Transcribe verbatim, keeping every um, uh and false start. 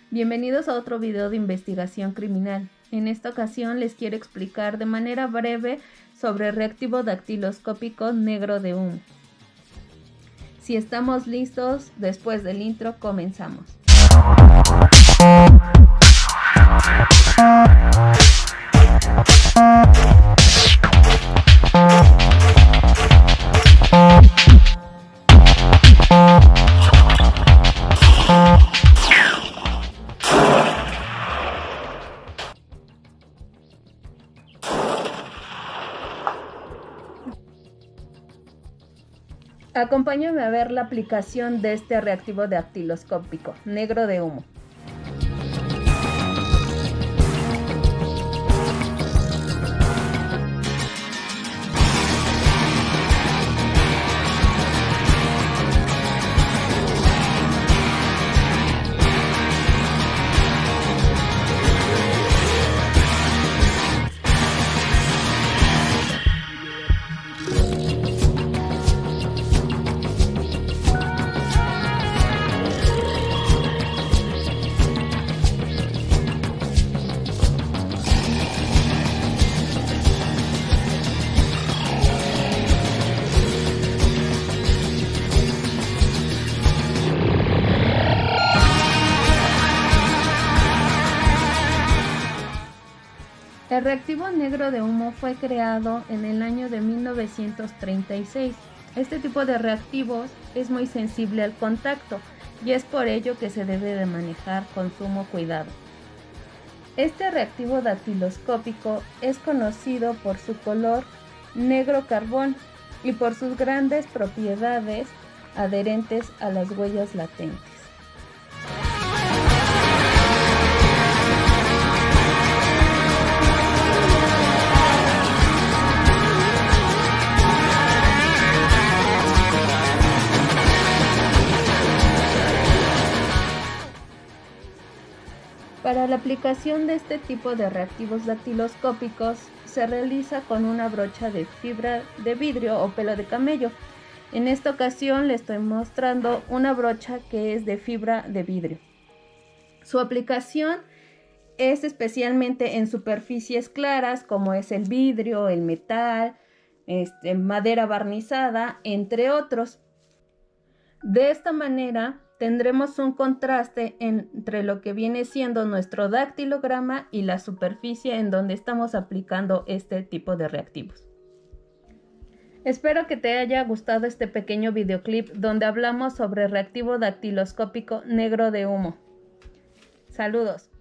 Bienvenidos a otro video de investigación criminal. En esta ocasión les quiero explicar de manera breve sobre el reactivo dactiloscópico negro de humo. Si estamos listos, después del intro comenzamos. Acompáñame a ver la aplicación de este reactivo dactiloscópico negro de humo. El reactivo negro de humo fue creado en el año de mil novecientos treinta y seis. Este tipo de reactivos es muy sensible al contacto y es por ello que se debe de manejar con sumo cuidado. Este reactivo dactiloscópico es conocido por su color negro carbón y por sus grandes propiedades adherentes a las huellas latentes. Para la aplicación de este tipo de reactivos dactiloscópicos se realiza con una brocha de fibra de vidrio o pelo de camello. En esta ocasión le estoy mostrando una brocha que es de fibra de vidrio. Su aplicación es especialmente en superficies claras como es el vidrio, el metal, este, madera barnizada, entre otros. De esta manera tendremos un contraste entre lo que viene siendo nuestro dactilograma y la superficie en donde estamos aplicando este tipo de reactivos. Espero que te haya gustado este pequeño videoclip donde hablamos sobre reactivo dactiloscópico negro de humo. Saludos.